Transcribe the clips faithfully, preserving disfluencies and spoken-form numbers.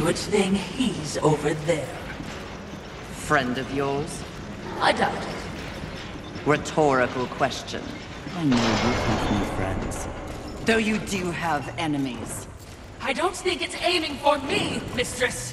Good thing he's over there. Friend of yours? I doubt it. Rhetorical question. I know you come from your friends. Though you do have enemies. I don't think it's aiming for me, mistress.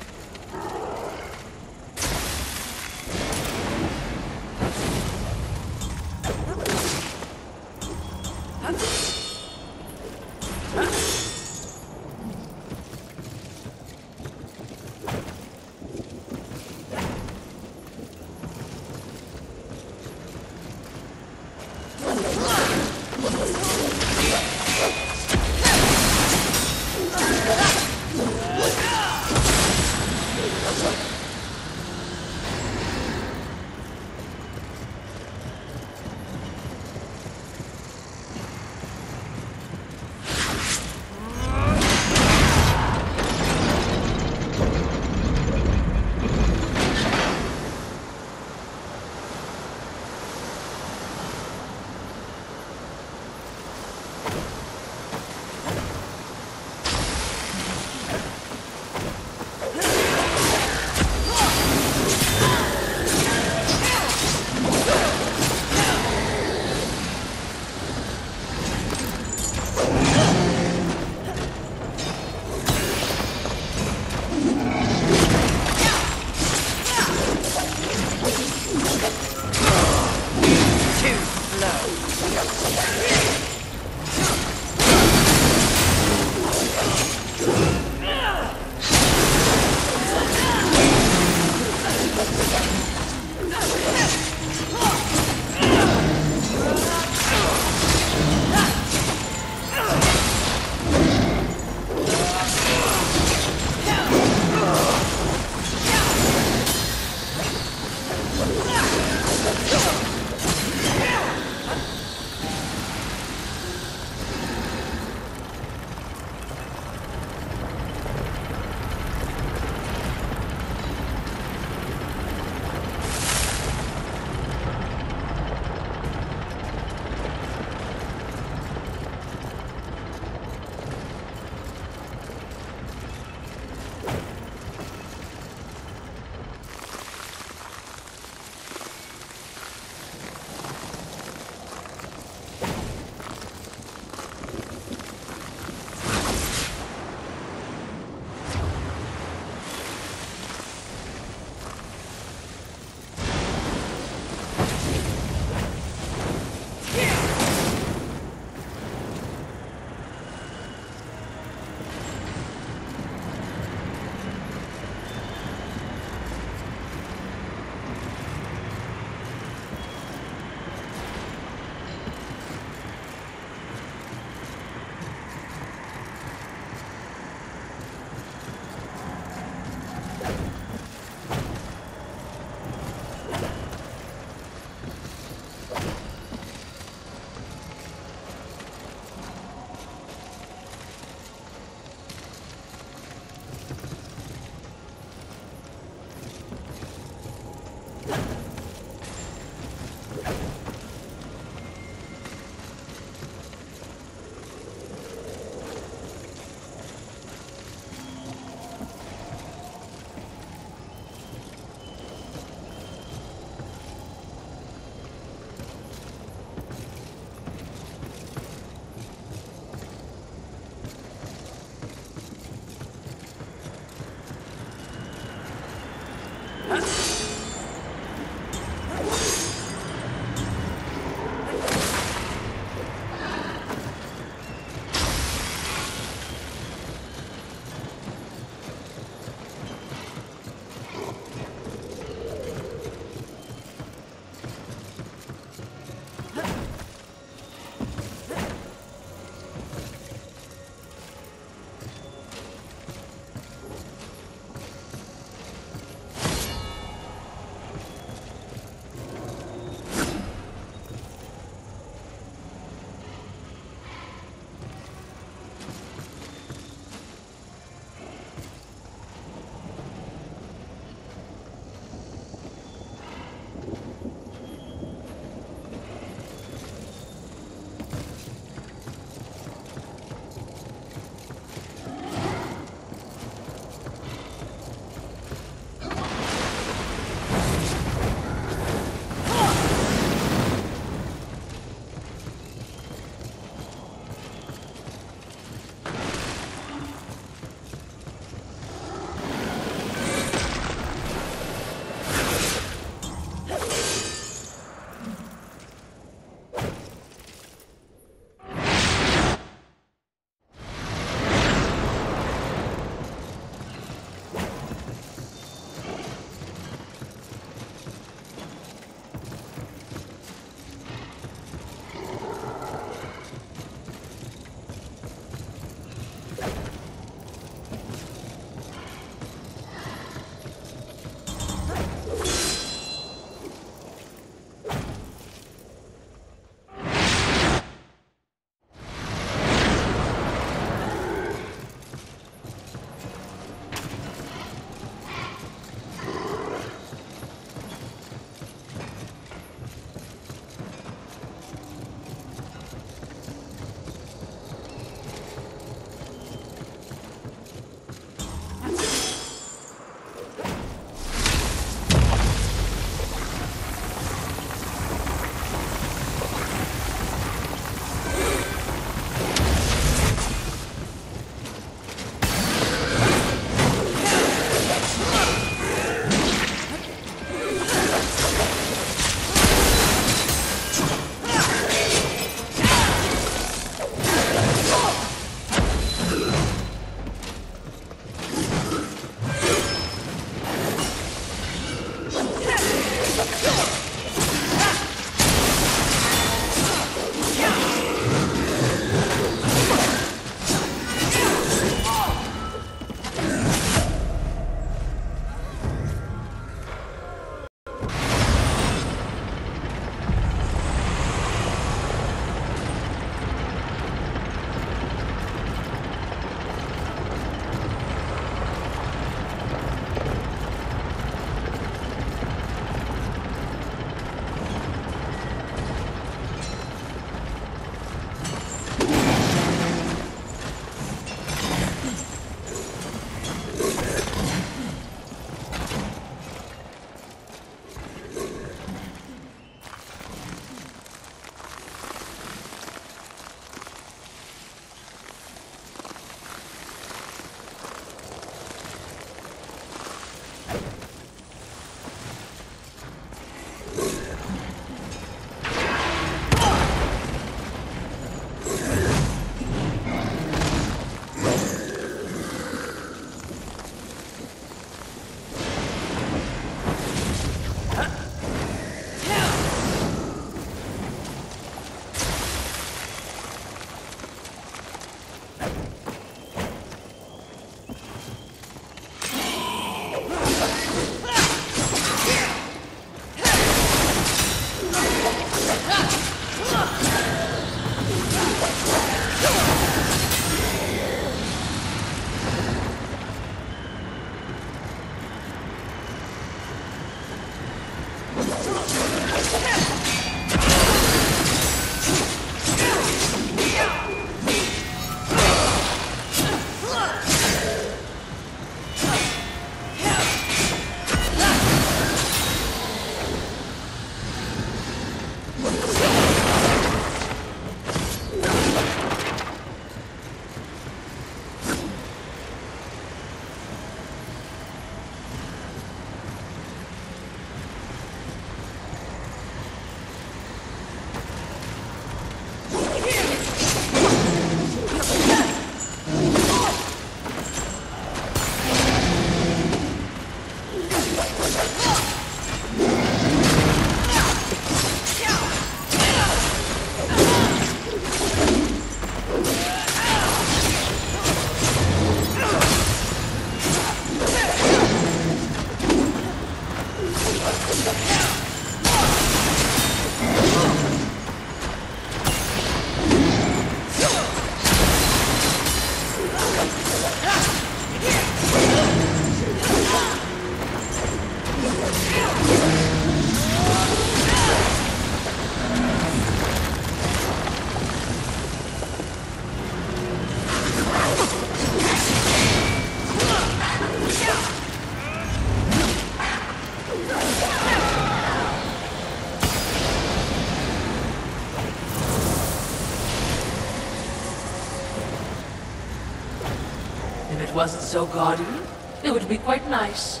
If it wasn't so gaudy, it would be quite nice.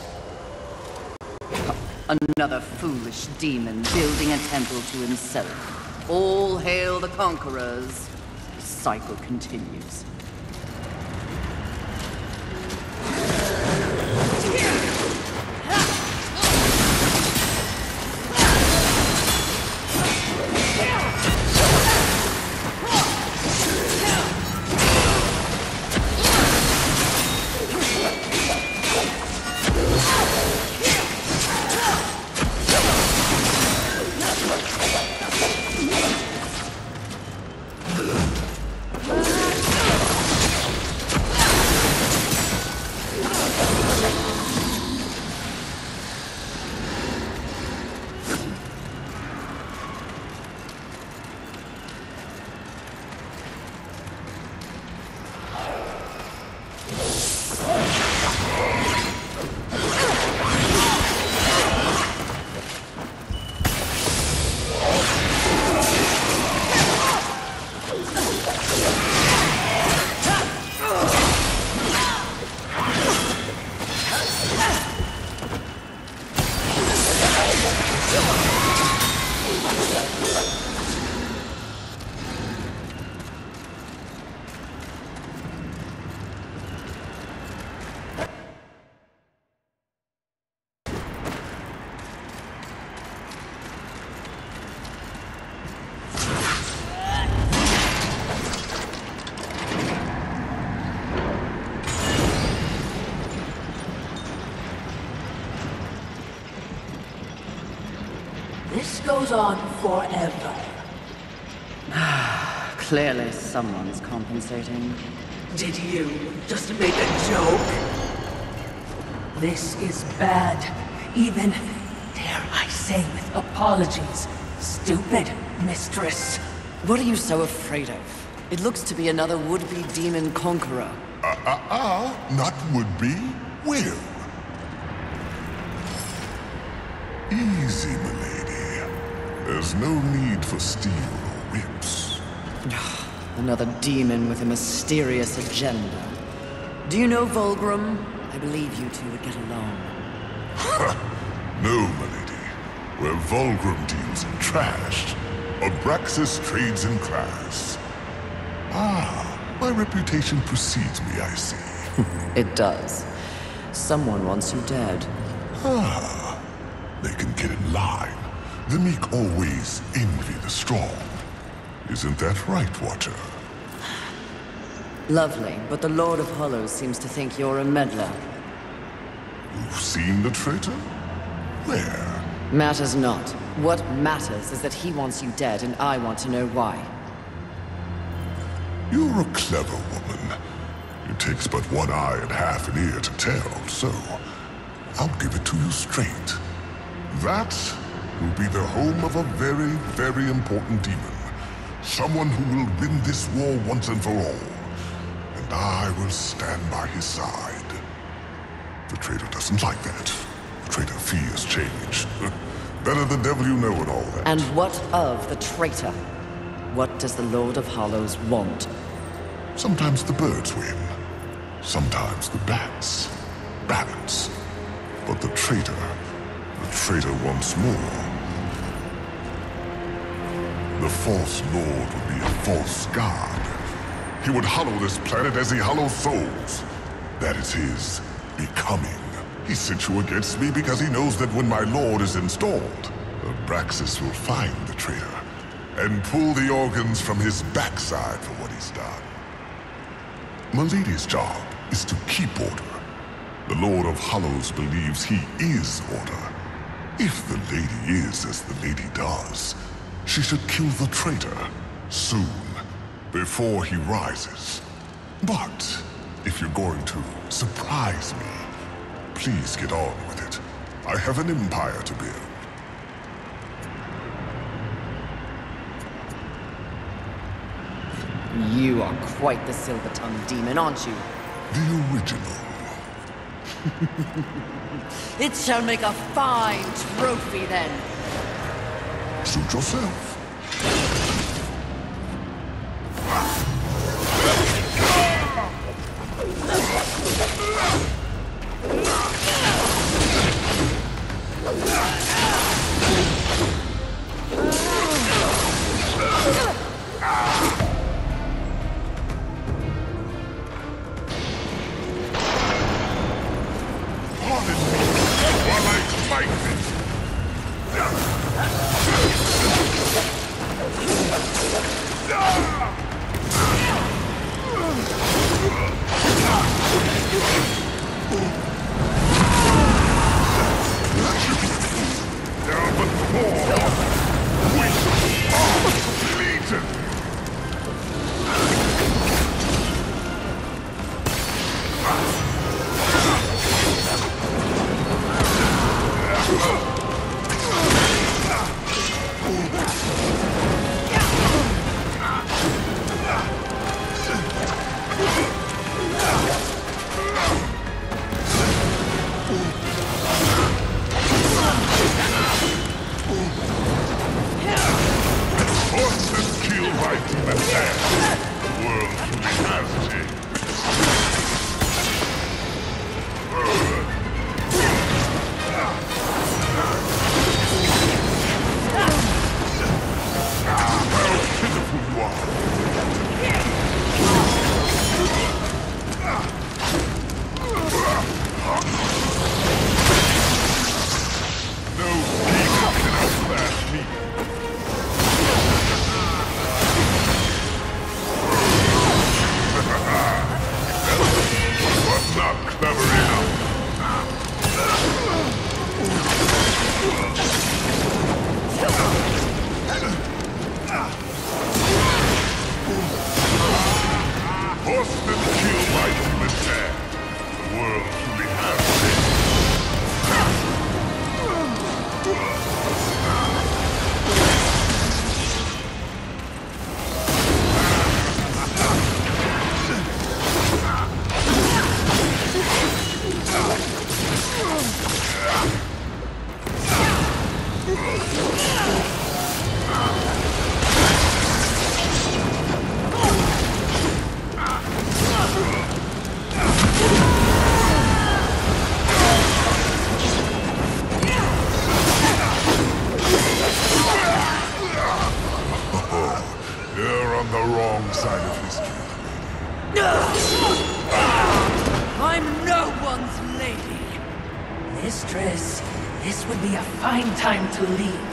Another foolish demon building a temple to himself. All hail the conquerors. The cycle continues. This goes on forever. Clearly someone's compensating. Did you just make a joke? This is bad. Even, dare I say with apologies, stupid mistress. What are you so afraid of? It looks to be another would-be demon conqueror. Uh-uh-uh, not would-be, will. Easy, milady. There's no need for steel or whips. Another demon with a mysterious agenda. Do you know Volgrim? I believe you two would get along. No, milady. Where Volgrim deals in trash, Abraxas trades in class. Ah, my reputation precedes me, I see. It does. Someone wants you dead. Ah, they can get in line. The meek always envy the strong. Isn't that right, Watcher? Lovely, but the Lord of Hollows seems to think you're a meddler. You've seen the traitor? Where? Matters not. What matters is that he wants you dead, and I want to know why. You're a clever woman. It takes but one eye and half an ear to tell, so I'll give it to you straight. That will be the home of a very, very important demon. Someone who will win this war once and for all. And I will stand by his side. The traitor doesn't like that. The traitor fears change. Better the devil you know and all that. And what of the traitor? What does the Lord of Hollows want? Sometimes the birds win. Sometimes the bats. Balance. But the traitor, the traitor wants more. The false lord would be a false god. He would hollow this planet as he hollows souls. That is his becoming. He sent you against me because he knows that when my lord is installed, Abraxas will find the traitor and pull the organs from his backside for what he's done. Milady's job is to keep order. The Lord of Hollows believes he is order. If the lady is as the lady does, she should kill the traitor soon, before he rises. But if you're going to surprise me, please get on with it. I have an empire to build. You are quite the silver-tongued demon, aren't you? The original. It shall make a fine trophy, then. Suit yourself. Horsemen kill by human hand. The world truly has been. You're on the wrong side of history. I'm no one's lady. Mistress, this would be a fine time to leave.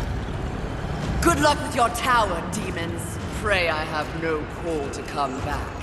Good luck with your tower, demons. Pray I have no call to come back.